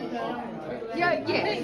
Yeah, yes.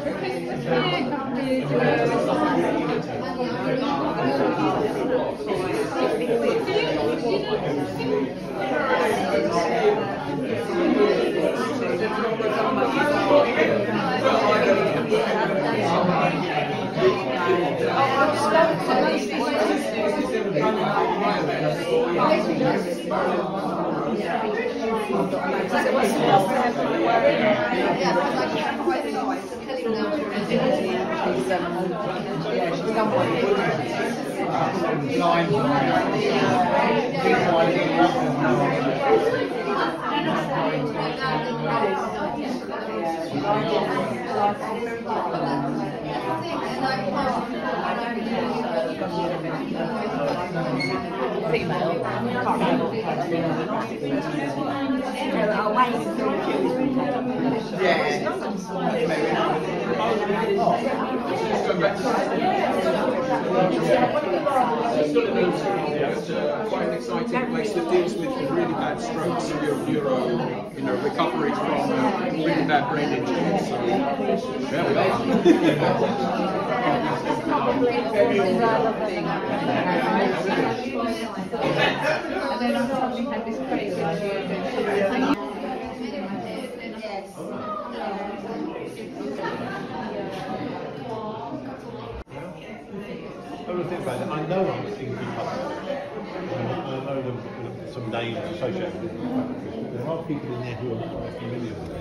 Quite an exciting place that deals with really bad strokes, your recovery from really bad brain injuries. So there we are. I know I'm thinking I know some names associated with it. There are people in there who are quite familiar with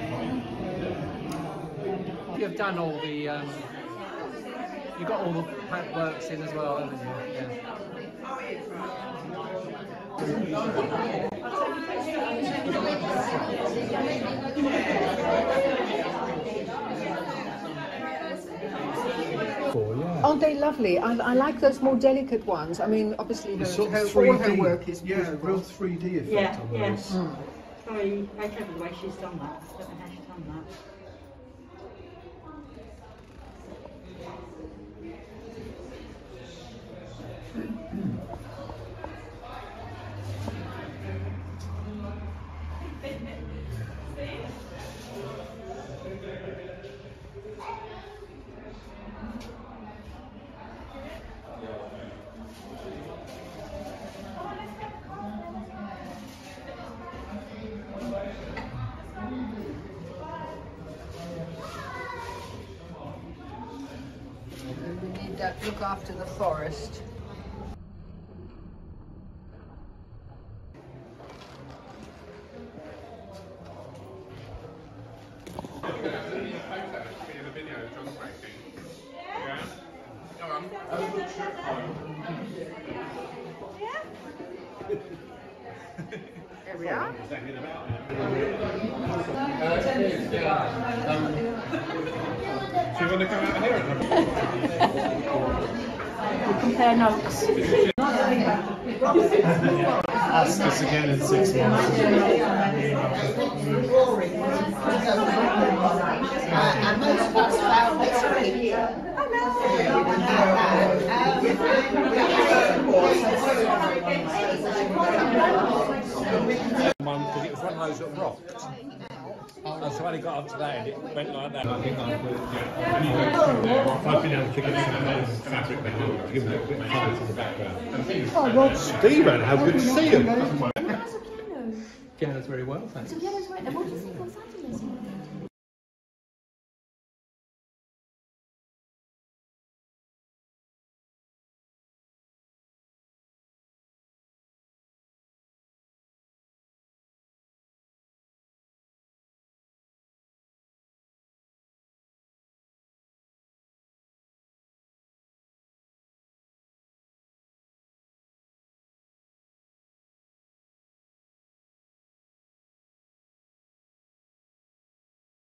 it. You've done all the, you've got all the works in as well, haven't you? Yeah. Aren't they lovely? I like those more delicate ones. I mean, obviously her, Sort of all 3D, her work is yeah, beautiful. real 3D effect on those. Very clever the way she's done that. I don't know how she's done that. We need that look after the forest. There we are. So you want to come out here and We'll compare notes. Ask us again in 6 months. And most of us found this week. Because it was one of those that rocked. So when he got up to that and it went like that. I think I've been able to get some nice fabric behind to give it a bit of colour to the background. Oh, Rod Stephen, how good to see you. Piano's very well, thanks. So piano's right. And what do you think on Saturday?